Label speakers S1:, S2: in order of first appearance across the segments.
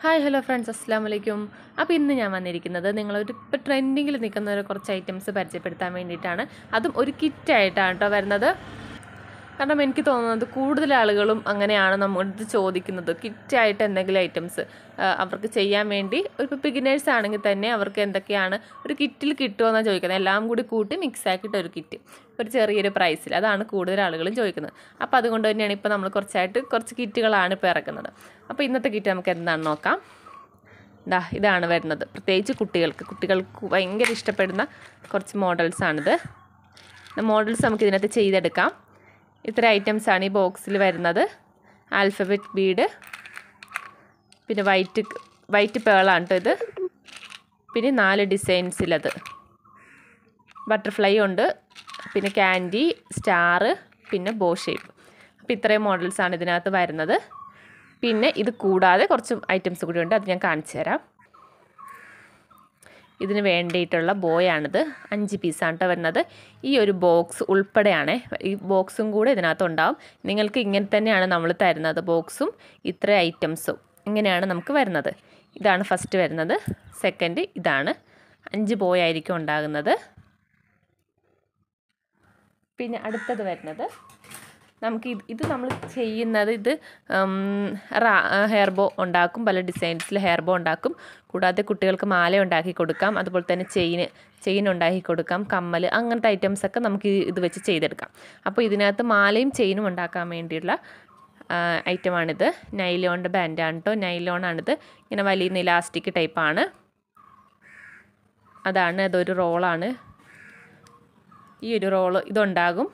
S1: Hi hello friends, അസ്സാം വലൈക്കും. അപ്പോൾ ഇന്ന് ഞാൻ വന്നിരിക്കുന്നത് നിങ്ങളൊരു ഇപ്പോൾ ട്രെൻഡിങ്ങിൽ നിൽക്കുന്ന ഒരു കുറച്ച് ഐറ്റംസ് പരിചയപ്പെടുത്താൻ വേണ്ടിയിട്ടാണ്. അതും ഒരു കിറ്റായിട്ടാണ് കേട്ടോ വരുന്നത്. കാരണം എനിക്ക് തോന്നുന്നത് കൂടുതൽ ആളുകളും അങ്ങനെയാണ് നമ്മളിത് ചോദിക്കുന്നത്, കിറ്റായിട്ട് എന്തെങ്കിലും ഐറ്റംസ് അവർക്ക് ചെയ്യാൻ വേണ്ടി. ഇപ്പോൾ ബിഗിനേഴ്സ് ആണെങ്കിൽ തന്നെ അവർക്ക് എന്തൊക്കെയാണ് ഒരു കിറ്റിൽ കിട്ടുമെന്നാണ് ചോദിക്കുന്നത്. എല്ലാം കൂടി കൂട്ടി മിക്സ് ആക്കിയിട്ട് ഒരു കിറ്റ് ഒരു ചെറിയൊരു പ്രൈസിൽ, അതാണ് കൂടുതൽ ആളുകളും ചോദിക്കുന്നത്. അപ്പോൾ അതുകൊണ്ട് തന്നെയാണ് ഇപ്പോൾ നമ്മൾ കുറച്ച് കിറ്റുകളാണ് ഇപ്പോൾ ഇറക്കുന്നത്. അപ്പോൾ ഇന്നത്തെ കിറ്റ് നമുക്ക് എന്താണെന്ന് നോക്കാം. ഇതാണ് വരുന്നത്. പ്രത്യേകിച്ച് കുട്ടികൾക്ക് ഭയങ്കര ഇഷ്ടപ്പെടുന്ന കുറച്ച് മോഡൽസാണിത്. മോഡൽസ് നമുക്ക് ഇതിനകത്ത് ചെയ്തെടുക്കാം. ഇത്ര ഐറ്റംസാണ് ഈ ബോക്സിൽ വരുന്നത്. ആൽഫബറ്റ് ബീഡ്, പിന്നെ വൈറ്റ് പേളാണ് കേട്ടോ ഇത്. പിന്നെ 4 ഡിസൈൻസിലത് ബട്ടർഫ്ലൈ ഉണ്ട്, പിന്നെ ക്യാൻഡി, സ്റ്റാർ, പിന്നെ ബോ ഷേപ്പ്. അപ്പോൾ ഇത്രയും മോഡൽസാണ് ഇതിനകത്ത് വരുന്നത്. പിന്നെ ഇത് കൂടാതെ കുറച്ച് ഐറ്റംസ് കൂടി ഉണ്ട്, അത് ഞാൻ കാണിച്ചു തരാം. ഇതിന് വേണ്ടിയിട്ടുള്ള ബോയാണിത്. 5 പീസാണ് കേട്ടോ വരുന്നത്. ഈ ഒരു ബോക്സ് ഉൾപ്പെടെയാണ്, ഈ ബോക്സും കൂടെ ഇതിനകത്ത് ഉണ്ടാവും. നിങ്ങൾക്ക് ഇങ്ങനെ തന്നെയാണ് നമ്മൾ തരുന്നത്, ബോക്സും ഇത്ര ഐറ്റംസും ഇങ്ങനെയാണ് നമുക്ക് വരുന്നത്. ഇതാണ് ഫസ്റ്റ് വരുന്നത്. സെക്കൻഡ് ഇതാണ്. 5 ബോയായിരിക്കും ഉണ്ടാകുന്നത്. പിന്നെ അടുത്തത് വരുന്നത് നമുക്ക് ഇത് നമ്മൾ ചെയ്യുന്നത്, ഇത് ഹെയർ ബോ ഉണ്ടാക്കും, പല ഡിസൈൻസിൽ ഹെയർ ബോ ഉണ്ടാക്കും. കൂടാതെ കുട്ടികൾക്ക് മാല ഉണ്ടാക്കി കൊടുക്കാം, അതുപോലെ തന്നെ ചെയിൻ ഉണ്ടാക്കി കൊടുക്കാം, കമ്മൽ, അങ്ങനത്തെ ഐറ്റംസൊക്കെ നമുക്ക് ഇത് വെച്ച് ചെയ്തെടുക്കാം. അപ്പോൾ ഇതിനകത്ത് മാലയും ചെയിനും ഉണ്ടാക്കാൻ വേണ്ടിയുള്ള ഐറ്റമാണിത്. നൈലോണിൻ്റെ ബാൻഡാണ് കേട്ടോ, നൈലോണാണിത്. ഇങ്ങനെ വലിയ ഇലാസ്റ്റിക് ടൈപ്പാണ്. അതൊരു റോളാണ്. ഈ ഒരു റോള് ഇതുണ്ടാകും.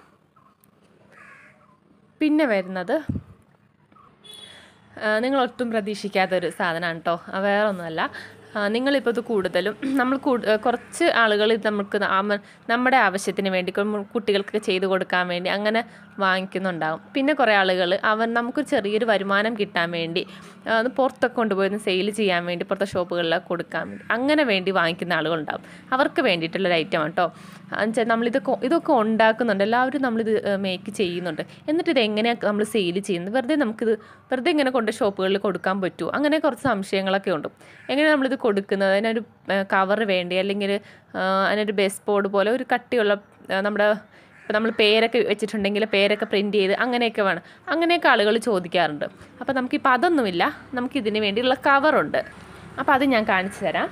S1: പിന്നെ വരുന്നത് നിങ്ങളൊട്ടും പ്രതീക്ഷിക്കാത്തൊരു സാധനമാണ് കേട്ടോ. വേറെ ഒന്നുമല്ല, നിങ്ങളിപ്പോൾ ഇത് കൂടുതലും കുറച്ച് ആളുകൾ ഇത് നമ്മുടെ ആവശ്യത്തിന് വേണ്ടി കുട്ടികൾക്ക് ചെയ്ത് കൊടുക്കാൻ വേണ്ടി അങ്ങനെ വാങ്ങിക്കുന്നുണ്ടാകും. പിന്നെ കുറേ ആളുകൾ നമുക്ക് ചെറിയൊരു വരുമാനം കിട്ടാൻ വേണ്ടി പുറത്തൊക്കെ കൊണ്ടുപോയി സെയിൽ ചെയ്യാൻ വേണ്ടി, പുറത്തെ ഷോപ്പുകളിലൊക്കെ കൊടുക്കാൻ വേണ്ടി അങ്ങനെ വേണ്ടി വാങ്ങിക്കുന്ന ആളുകളുണ്ടാകും. അവർക്ക് വേണ്ടിയിട്ടുള്ളൊരു ഐറ്റമാണ് കേട്ടോ. എന്നുവെച്ചാൽ ഇതൊക്കെ ഉണ്ടാക്കുന്നുണ്ട്, എല്ലാവരും നമ്മളിത് മേക്ക് ചെയ്യുന്നുണ്ട്. എന്നിട്ട് ഇത് എങ്ങനെയാണ് നമ്മൾ സെയിൽ ചെയ്യുന്നത്? വെറുതെ ഇങ്ങനെ കൊണ്ട് ഷോപ്പുകളിൽ കൊടുക്കാൻ പറ്റുമോ? അങ്ങനെ കുറച്ച് സംശയങ്ങളൊക്കെ ഉണ്ട്. എങ്ങനെ നമ്മളിത് കൊടുക്കുന്നത്? അതിനൊരു കവർ വേണ്ടി, അല്ലെങ്കിൽ അതിനൊരു ബേസ് ബോർഡ് പോലെ ഒരു കട്ടിയുള്ള ഇപ്പോൾ നമ്മൾ പേരൊക്കെ വെച്ചിട്ടുണ്ടെങ്കിൽ പേരൊക്കെ പ്രിൻറ്റ് ചെയ്ത് അങ്ങനെയൊക്കെ വേണം. അങ്ങനെയൊക്കെ ആളുകൾ ചോദിക്കാറുണ്ട്. അപ്പോൾ നമുക്കിപ്പോൾ അതൊന്നുമില്ല, നമുക്കിതിന് വേണ്ടിയുള്ള കവറുണ്ട്. അപ്പോൾ അത് ഞാൻ കാണിച്ചു തരാം.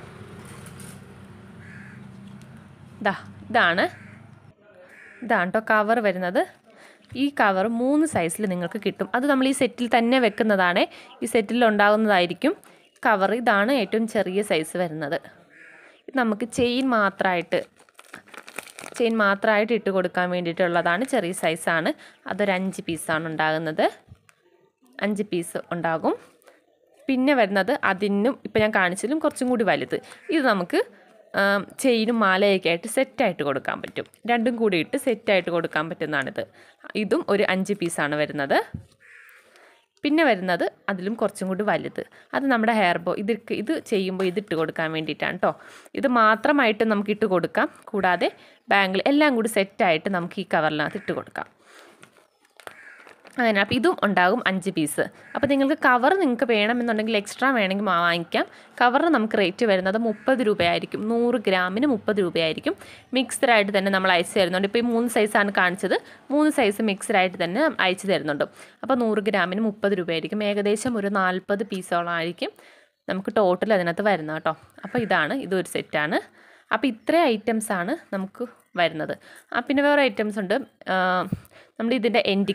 S1: ഇതാണ് കേട്ടോ കവർ വരുന്നത്. ഈ കവർ 3 സൈസിൽ നിങ്ങൾക്ക് കിട്ടും. അത് നമ്മൾ ഈ സെറ്റിൽ തന്നെ വെക്കുന്നതാണ്, ഈ സെറ്റിൽ ഉണ്ടാകുന്നതായിരിക്കും കവർ. ഇതാണ് ഏറ്റവും ചെറിയ സൈസ് വരുന്നത്. ഇത് നമുക്ക് ചെയിൻ മാത്രമായിട്ട് ഇട്ട് കൊടുക്കാൻ വേണ്ടിയിട്ടുള്ളതാണ്. ചെറിയ സൈസാണ്. അതൊരു 5 പീസാണ് ഉണ്ടാകുന്നത്. 5 പീസ് ഉണ്ടാകും. പിന്നെ വരുന്നത് അതിനും ഇപ്പോൾ ഞാൻ കാണിച്ചതിലും കുറച്ചും കൂടി വലുത്. ഇത് നമുക്ക് ചെയിനും മാലയൊക്കെ ആയിട്ട് സെറ്റായിട്ട് കൊടുക്കാൻ പറ്റും. രണ്ടും കൂടി ഇട്ട് സെറ്റായിട്ട് കൊടുക്കാൻ പറ്റുന്നതാണിത്. ഇതും ഒരു 5 പീസാണ് വരുന്നത്. പിന്നെ വരുന്നത് അതിലും കുറച്ചും കൂടി വലുത്. അത് നമ്മുടെ ഹെയർ ബോ ഇത് ചെയ്യുമ്പോൾ ഇതിട്ട് കൊടുക്കാൻ വേണ്ടിയിട്ടാണ് കേട്ടോ. ഇത് മാത്രമായിട്ട് നമുക്ക് ഇട്ട് കൊടുക്കാം. കൂടാതെ ബാംഗിൾ എല്ലാം കൂടി സെറ്റായിട്ട് നമുക്ക് ഈ കവറിനകത്ത് ഇട്ട് കൊടുക്കാം. അങ്ങനെ അപ്പോൾ ഇതും ഉണ്ടാകും 5 പീസ്. അപ്പോൾ നിങ്ങൾക്ക് വേണമെന്നുണ്ടെങ്കിൽ എക്സ്ട്രാ വേണമെങ്കിൽ വാങ്ങിക്കാം. കവറിന് നമുക്ക് റേറ്റ് വരുന്നത് 30 രൂപയായിരിക്കും. 100 ഗ്രാമിന് 30 രൂപയായിരിക്കും. മിക്സ്ഡായിട്ട് തന്നെ നമ്മൾ അയച്ചു തരുന്നുണ്ട്. ഇപ്പോൾ ഈ 3 സൈസാണ് കാണിച്ചത്. 3 സൈസ് മിക്സ്ഡായിട്ട് തന്നെ അയച്ചു തരുന്നുണ്ട്. അപ്പോൾ 100 ഗ്രാമിന് 30 രൂപയായിരിക്കും. ഏകദേശം ഒരു 40 പീസോളം ആയിരിക്കും നമുക്ക് ടോട്ടൽ അതിനകത്ത് വരുന്നത് കേട്ടോ. അപ്പോൾ ഇതൊരു സെറ്റാണ്. അപ്പോൾ ഇത്രയും ഐറ്റംസാണ് നമുക്ക് വരുന്നത്. പിന്നെ വേറെ ഐറ്റംസ് ഉണ്ട്. നമ്മളിതിൻ്റെ എൻഡ്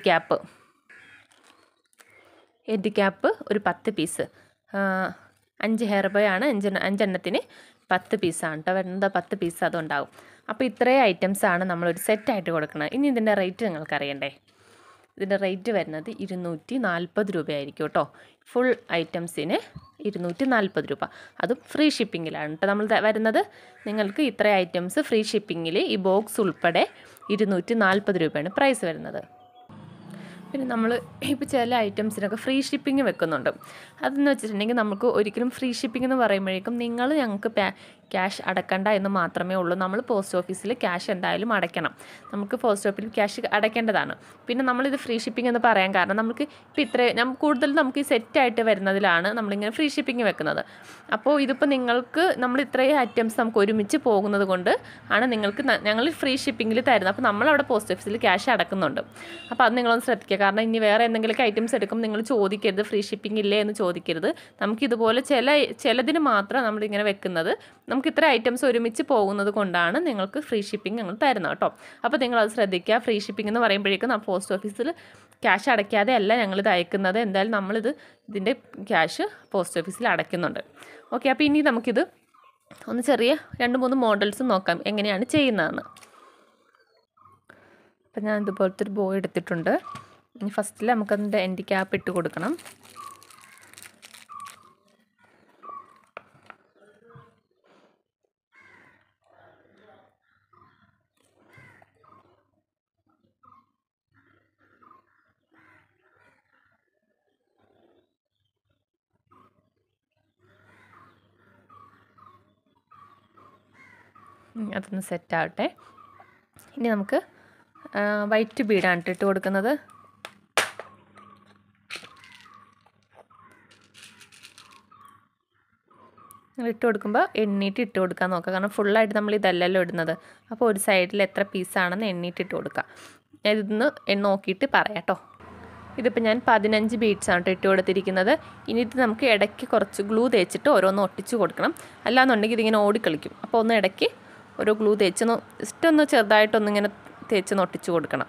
S1: ക്യാപ്പ് ഒരു 10 പീസ്, 5 ഹെയർ ബോ ആണ്. 5 എണ്ണത്തിന് 10 പീസാണ് കേട്ടോ വരുന്നത്. 10 പീസ് അതുണ്ടാകും. അപ്പോൾ ഇത്രയും ഐറ്റംസാണ് നമ്മളൊരു സെറ്റായിട്ട് കൊടുക്കുന്നത്. ഇനി ഇതിൻ്റെ റേറ്റ് നിങ്ങൾക്ക് അറിയണ്ടേ? ഇതിൻ്റെ റേറ്റ് വരുന്നത് 240 രൂപയായിരിക്കും കേട്ടോ. ഫുൾ ഐറ്റംസിന് 240 രൂപ. അതും ഫ്രീ ഷിപ്പിങ്ങിലാണ് കേട്ടോ നമ്മൾ വരുന്നത്. നിങ്ങൾക്ക് ഇത്ര ഐറ്റംസ് ഫ്രീ ഷിപ്പിങ്ങിൽ ഈ ബോക്സ് ഉൾപ്പെടെ 240 രൂപയാണ് പ്രൈസ് വരുന്നത്. പിന്നെ നമ്മൾ ഇപ്പോൾ ചില ഐറ്റംസിനൊക്കെ ഫ്രീ ഷിപ്പിംഗ് വെക്കുന്നുണ്ട്. അതെന്ന് വെച്ചിട്ടുണ്ടെങ്കിൽ നമുക്ക് ഒരിക്കലും ഫ്രീ ഷിപ്പിംഗ് എന്ന് പറയുമ്പോഴേക്കും നിങ്ങൾ ഞങ്ങൾക്ക് ക്യാഷ് അടക്കണ്ട എന്ന് മാത്രമേ ഉള്ളൂ. നമ്മൾ പോസ്റ്റ് ഓഫീസിൽ ക്യാഷ് എന്തായാലും അടയ്ക്കണം. നമുക്ക് പോസ്റ്റ് ഓഫീസിൽ ക്യാഷ് അടയ്ക്കേണ്ടതാണ്. പിന്നെ നമ്മളിത് ഫ്രീ ഷിപ്പിംഗ് എന്ന് പറയാൻ കാരണം നമുക്ക് ഇപ്പോൾ കൂടുതൽ നമുക്ക് ഈ സെറ്റായിട്ട് വരുന്നതിലാണ് നമ്മളിങ്ങനെ ഫ്രീ ഷിപ്പിംഗ് വെക്കുന്നത്. അപ്പോൾ ഇതിപ്പോൾ നിങ്ങൾക്ക് നമ്മൾ ഇത്രയും ഐറ്റംസ് നമുക്ക് ഒരുമിച്ച് പോകുന്നത് കൊണ്ട് ആണ് നിങ്ങൾക്ക് ഞങ്ങൾ ഫ്രീ ഷിപ്പിങ്ങിൽ തരുന്നത്. അപ്പോൾ നമ്മളവിടെ പോസ്റ്റ് ഓഫീസിൽ ക്യാഷ് അടക്കുന്നുണ്ട്. അപ്പോൾ അത് നിങ്ങളൊന്ന് ശ്രദ്ധിക്കുക. കാരണം ഇനി വേറെ എന്തെങ്കിലുമൊക്കെ ഐറ്റംസ് എടുക്കുമ്പോൾ നിങ്ങൾ ചോദിക്കരുത് ഫ്രീ ഷിപ്പിംഗ് ഇല്ലേ എന്ന് ചോദിക്കരുത്. നമുക്കിതുപോലെ ചിലതിന് മാത്രം നമ്മളിങ്ങനെ വെക്കുന്നത്. നമുക്ക് ഇത്ര ഐറ്റംസ് ഒരുമിച്ച് പോകുന്നത് കൊണ്ടാണ് നിങ്ങൾക്ക് ഫ്രീ ഷിപ്പിംഗ് ഞങ്ങൾ തരുന്നത് കേട്ടോ. അപ്പോൾ നിങ്ങളത് ശ്രദ്ധിക്കുക. ഫ്രീ ഷിപ്പിംഗ് എന്ന് പറയുമ്പോഴേക്കും നമ്മൾ പോസ്റ്റ് ഓഫീസിൽ ക്യാഷ് അടയ്ക്കാതെ അല്ല ഞങ്ങളിത് അയക്കുന്നത്. എന്തായാലും ഇതിൻ്റെ ക്യാഷ് പോസ്റ്റ് ഓഫീസിൽ അടയ്ക്കുന്നുണ്ട്. ഓക്കെ, അപ്പോൾ ഇനി നമുക്കിത് ഒന്ന് ചെറിയ 2-3 മോഡൽസ് നോക്കാം എങ്ങനെയാണ് ചെയ്യുന്നതെന്ന്. അപ്പം ഞാൻ ഇതുപോലത്തെ ഒരു ബോ എടുത്തിട്ടുണ്ട്. ഇനി ഫസ്റ്റിൽ നമുക്കതിൻ്റെ എൻഡ് ക്യാപ്പ് ഇട്ട് കൊടുക്കണം. അതൊന്ന് സെറ്റാവട്ടെ. ഇനി നമുക്ക് വൈറ്റ് ബീഡാണ് ഇട്ട് കൊടുക്കുന്നത്. ഇട്ട് കൊടുക്കുമ്പോൾ എണ്ണീട്ട് ഇട്ട് കൊടുക്കാൻ നോക്കുക. കാരണം ഫുള്ളായിട്ട് നമ്മൾ ഇതല്ലല്ലോ ഇടുന്നത്. അപ്പോൾ ഒരു സൈഡിൽ എത്ര പീസാണെന്ന് എണ്ണീട്ട് ഇട്ട് കൊടുക്കുക. ഞാൻ ഇതൊന്ന് നോക്കിയിട്ട് പറയാം കേട്ടോ. ഇതിപ്പോൾ ഞാൻ 15 ബീഡ്സാണ് ഇട്ട് കൊടുത്തിരിക്കുന്നത്. ഇനി ഇത് നമുക്ക് ഇടയ്ക്ക് കുറച്ച് ഗ്ലൂ തേച്ചിട്ട് ഓരോന്ന് ഒട്ടിച്ച് കൊടുക്കണം. അല്ലാന്നുണ്ടെങ്കിൽ ഇതിങ്ങനെ ഓടിക്കളിക്കും. അപ്പോൾ ഒന്ന് ഇടയ്ക്ക് ഓരോ ഗ്ലൂ തേച്ചൊന്ന് ജസ്റ്റ് ചെറുതായിട്ടൊന്നിങ്ങനെ തേച്ചൊന്ന് ഒട്ടിച്ച് കൊടുക്കണം.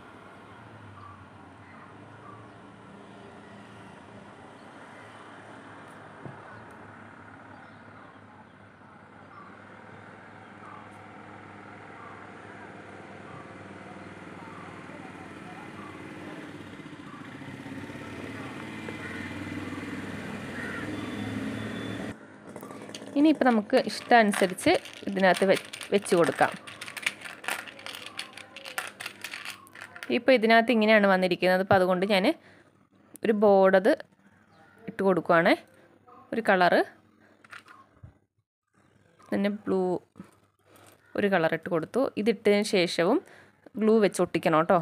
S1: ഇനിയിപ്പോൾ നമുക്ക് ഇഷ്ടമനുസരിച്ച് ഇതിനകത്ത് വെച്ച് കൊടുക്കാം. ഇപ്പോൾ ഇതിനകത്ത് ഇങ്ങനെയാണ് വന്നിരിക്കുന്നത്. അപ്പോൾ അതുകൊണ്ട് ഞാൻ ഒരു ബോർഡത് ഇട്ട് കൊടുക്കുവാണ്. ഒരു കളറ് പിന്നെ ബ്ലൂ ഒരു കളർ ഇട്ട് കൊടുത്തു. ഇതിട്ടതിന് ശേഷവും ഗ്ലൂ വെച്ച് ഒട്ടിക്കണം കേട്ടോ.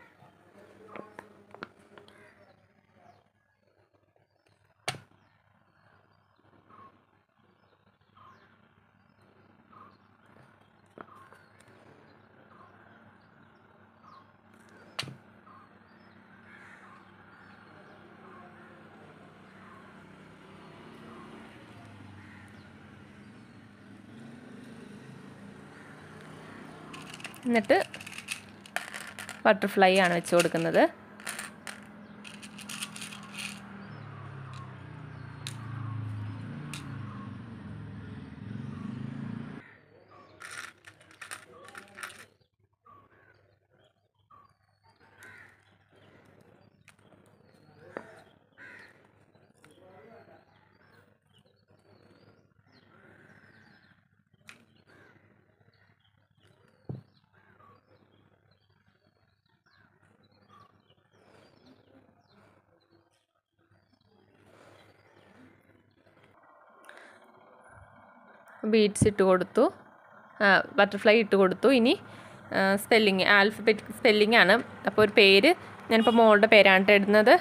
S1: എന്നിട്ട് ബട്ടർഫ്ലൈ ആണ് വെച്ച് കൊടുക്കുന്നത്. ബീഡ്സ് ഇട്ട് കൊടുത്തു, ബട്ടർഫ്ലൈ ഇട്ട് കൊടുത്തു. ഇനി സ്പെല്ലിങ് ആൽഫബറ്റിക് സ്പെല്ലിംഗ് ആണ്. അപ്പോൾ ഒരു പേര് ഞാനിപ്പോൾ മോളുടെ പേരാണ് ഇടുന്നത്.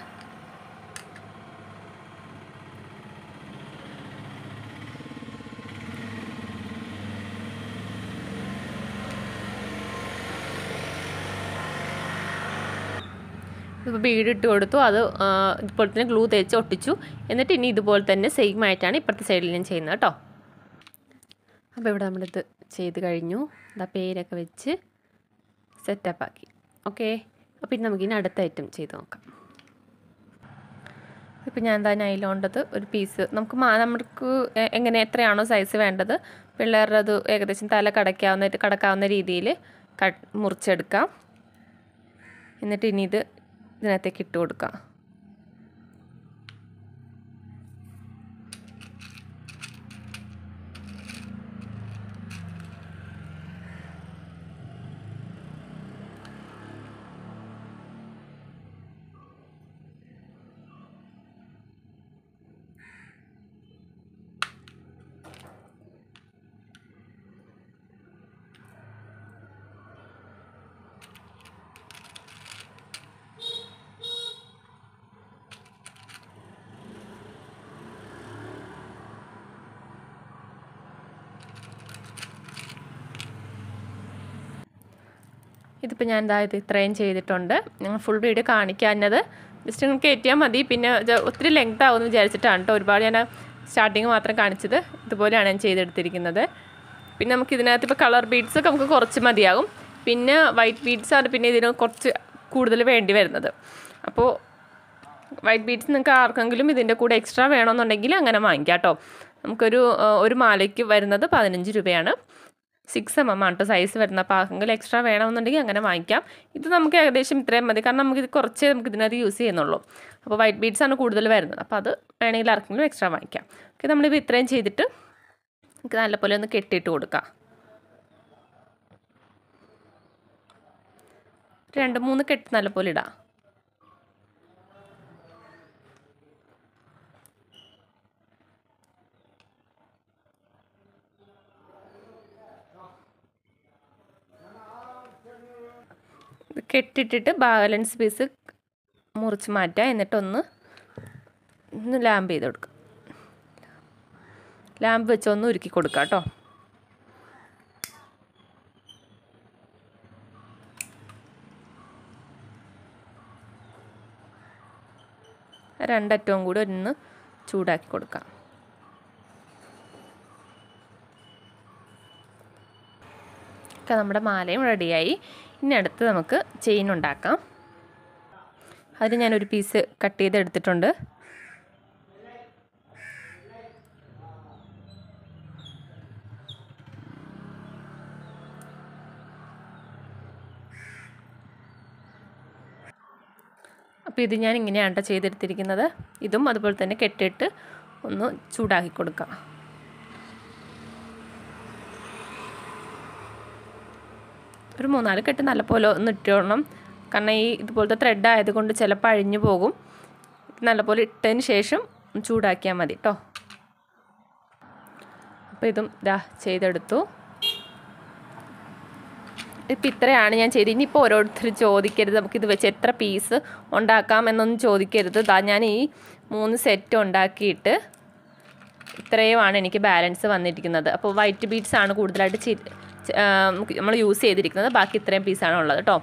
S1: ഇപ്പോൾ ബീഡ് ഇട്ട് കൊടുത്തു. അത് ഇതുപോലെ തന്നെ ഗ്ലൂ തേച്ച് ഒട്ടിച്ചു. എന്നിട്ട് ഇനി ഇതുപോലെ തന്നെ സെയിം ആയിട്ടാണ് ഇപ്പുറത്തെ സൈഡിൽ ഞാൻ ചെയ്യുന്നത് കേട്ടോ. അപ്പോൾ ഇവിടെ നമ്മളിത് ചെയ്ത് കഴിഞ്ഞു. ഇതാ പേരൊക്കെ വെച്ച് സെറ്റപ്പാക്കി. ഓക്കെ, അപ്പോൾ ഇനി നമുക്കിനി അടുത്ത ഐറ്റം ചെയ്ത് നോക്കാം. ഇപ്പോൾ ഞാൻ എന്താ നൈലോണ്ടത് ഒരു പീസ് നമുക്ക് എങ്ങനെ എത്രയാണോ സൈസ് വേണ്ടത് പിള്ളേരുടെ അത് ഏകദേശം തല കടക്കാവുന്ന രീതിയിൽ മുറിച്ചെടുക്കാം. എന്നിട്ട് ഇനി ഇതിനകത്തേക്ക് ഇട്ട് കൊടുക്കാം. ഇതിപ്പോൾ ഞാൻ ഇത് ഇത്രയും ചെയ്തിട്ടുണ്ട്. ഞങ്ങൾ ഫുൾ വീഡിയോ കാണിക്കാഞ്ഞത് ജസ്റ്റ് നിങ്ങൾക്ക് കയറ്റിയാൽ മതി. പിന്നെ ഒത്തിരി ലെങ്ത് ആവുമെന്ന് വിചാരിച്ചിട്ടാണ് കേട്ടോ ഒരുപാട് ഞാൻ സ്റ്റാർട്ടിങ് മാത്രം കാണിച്ചത്. ഇതുപോലെയാണ് ഞാൻ ചെയ്തെടുത്തിരിക്കുന്നത്. പിന്നെ നമുക്ക് ഇതിനകത്ത് ഇപ്പോൾ കളർ ബീഡ്സൊക്കെ നമുക്ക് കുറച്ച് മതിയാകും. പിന്നെ വൈറ്റ് ബീഡ്സാണ് പിന്നെ ഇതിന് കുറച്ച് കൂടുതൽ വേണ്ടി വരുന്നത്. അപ്പോൾ വൈറ്റ് ബീഡ്സ് നിങ്ങൾക്ക് ആർക്കെങ്കിലും ഇതിൻ്റെ കൂടെ എക്സ്ട്രാ വേണമെന്നുണ്ടെങ്കിൽ അങ്ങനെ വാങ്ങിക്കാം കേട്ടോ. ഒരു മാലയ്ക്ക് വരുന്നത് 15 രൂപയാണ്. 6 mm ആണ് കേട്ടോ സൈസ് വരുന്ന. അപ്പോൾ ആർക്കെങ്കിലും എക്സ്ട്രാ വേണമെന്നുണ്ടെങ്കിൽ അങ്ങനെ വാങ്ങിക്കാം. ഇത് നമുക്ക് ഏകദേശം ഇത്രയും മതി. കാരണം നമുക്കിത് കുറച്ചേ നമുക്ക് ഇതിനകത്ത് യൂസ് ചെയ്യുന്നുള്ളൂ. അപ്പോൾ വൈറ്റ് ബീഡ്സാണ് കൂടുതൽ വരുന്നത്. അപ്പോൾ അത് വേണമെങ്കിൽ ആർക്കെങ്കിലും എക്സ്ട്രാ വാങ്ങിക്കാം. ഓക്കെ, നമ്മളിപ്പോൾ ഇത്രയും ചെയ്തിട്ട് നമുക്ക് നല്ലപോലെ ഒന്ന് കെട്ടിയിട്ട് കൊടുക്കാം. 2-3 കെട്ട് നല്ലപോലെ ഇടാം. കെട്ടിട്ടിട്ട് ബാലൻസ് പീസ് മുറിച്ച് മാറ്റുക. എന്നിട്ടൊന്ന് ലാമ്പ് ചെയ്ത് കൊടുക്കുക. ലാമ്പ് വെച്ചൊന്ന് ഉരുക്കി കൊടുക്കുക കേട്ടോ. രണ്ടറ്റവും കൂടി ഒന്ന് ചൂടാക്കി കൊടുക്കാം. ഒക്കെ നമ്മുടെ മാലയും റെഡിയായി. ഇനി അടുത്ത് നമുക്ക് ചെയിൻ ഉണ്ടാക്കാം. അതിന് ഞാനൊരു പീസ് കട്ട് ചെയ്തെടുത്തിട്ടുണ്ട്. അപ്പോൾ ഇത് ഞാൻ ഇങ്ങനെയാണ് കേട്ടോ ചെയ്തെടുത്തിരിക്കുന്നത്. ഇതും അതുപോലെ തന്നെ കെട്ടിയിട്ട് ഒന്ന് ചൂടാക്കി കൊടുക്കാം. ഒരു 3-4 കെട്ട് നല്ലപോലെ ഒന്ന് ഇട്ടോളണം. കാരണം ഇതുപോലത്തെ ത്രെഡ് ആയതുകൊണ്ട് ചിലപ്പോൾ അഴിഞ്ഞു പോകും. നല്ലപോലെ ഇട്ടതിന് ശേഷം ചൂടാക്കിയാൽ മതി കേട്ടോ. അപ്പോൾ ഇതും ചെയ്തെടുത്തു. ഇപ്പം ഇത്രയാണ് ഞാൻ ചെയ്ത്. ഇനിയിപ്പോൾ ഓരോരുത്തർ ചോദിക്കരുത് നമുക്കിത് വെച്ച് എത്ര പീസ് ഉണ്ടാക്കാം എന്നൊന്നും ചോദിക്കരുത്. ഞാൻ ഈ 3 സെറ്റ് ഉണ്ടാക്കിയിട്ട് ഇത്രയുമാണ് എനിക്ക് ബാലൻസ് വന്നിരിക്കുന്നത്. അപ്പോൾ വൈറ്റ് ബീഡ്സ് ആണ് കൂടുതലായിട്ട് നമ്മൾ യൂസ് ചെയ്തിരിക്കുന്നത്. ബാക്കി ഇത്രയും പീസാണ് ഉള്ളത് കേട്ടോ.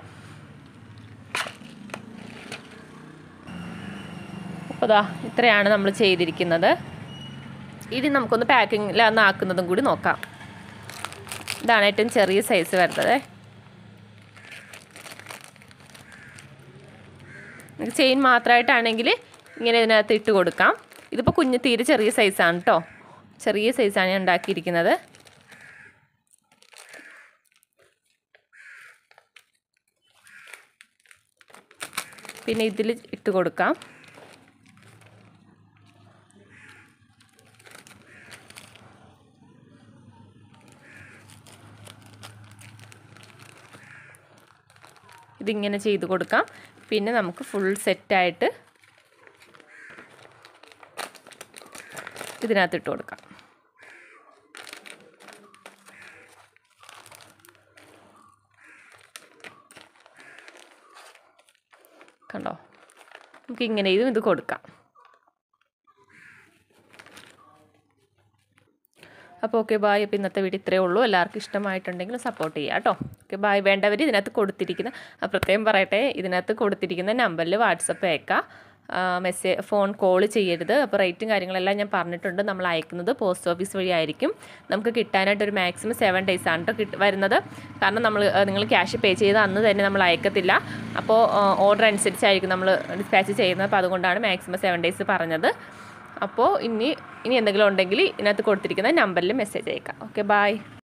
S1: അപ്പോൾ ഇത്രയാണ് നമ്മൾ ചെയ്തിരിക്കുന്നത്. ഇനി നമുക്കൊന്ന് പാക്കിങ്ങിലൊന്ന് ആക്കുന്നതും കൂടി നോക്കാം. ഇതാണ് ഏറ്റവും ചെറിയ സൈസ് വരുന്നത്. ചെയിൻ മാത്രമായിട്ടാണെങ്കിൽ ഇങ്ങനെ ഇതിനകത്ത് ഇട്ട് കൊടുക്കാം. ഇതിപ്പോൾ തീരെ ചെറിയ സൈസാണ് കേട്ടോ. ചെറിയ സൈസാണ് ഞാൻ ഉണ്ടാക്കിയിരിക്കുന്നത്. പിന്നെ ഇതിൽ ഇട്ട് കൊടുക്കാം. ഇതിങ്ങനെ ചെയ്ത് കൊടുക്കാം. പിന്നെ നമുക്ക് ഫുൾ സെറ്റായിട്ട് ഇതിനകത്ത് ഇട്ട് കൊടുക്കാം. കണ്ടോ, നമുക്ക് ഇങ്ങനെയും ഇത് കൊടുക്കാം. അപ്പോൾ ഓക്കെ ബായ്. അപ്പോൾ ഇന്നത്തെ വീഡിയോ ഇത്രയേ ഉള്ളൂ. എല്ലാവർക്കും ഇഷ്ടമായിട്ടുണ്ടെങ്കിൽ സപ്പോർട്ട് ചെയ്യുക കേട്ടോ. Okay bye. വേണ്ടവർ ഇതിനകത്ത് കൊടുത്തിരിക്കുന്ന പ്രത്യേകം പറയട്ടെ, ഇതിനകത്ത് കൊടുത്തിരിക്കുന്ന നമ്പറിൽ വാട്സപ്പ് അയക്കാം. ഫോൺ കോൾ ചെയ്യരുത്. അപ്പോൾ റേറ്റും കാര്യങ്ങളെല്ലാം ഞാൻ പറഞ്ഞിട്ടുണ്ട്. നമ്മൾ അയക്കുന്നത് പോസ്റ്റ് ഓഫീസ് വഴി ആയിരിക്കും. നമുക്ക് കിട്ടാനായിട്ടൊരു മാക്സിമം 7 days ആണ് കേട്ടോ വരുന്നത്. കാരണം നിങ്ങൾ ക്യാഷ് പേ ചെയ്ത് അന്ന് തന്നെ നമ്മൾ അയക്കത്തില്ല. അപ്പോൾ ഓർഡർ അനുസരിച്ചായിരിക്കും നമ്മൾ ഡിസ്പാച്ച് ചെയ്യുന്നത്. അപ്പോൾ അതുകൊണ്ടാണ് മാക്സിമം 7 days പറഞ്ഞത്. അപ്പോൾ ഇനി എന്തെങ്കിലും ഉണ്ടെങ്കിൽ ഇതിനകത്ത് കൊടുത്തിരിക്കുന്ന നമ്പറിൽ മെസ്സേജ് അയക്കാം. Okay bye.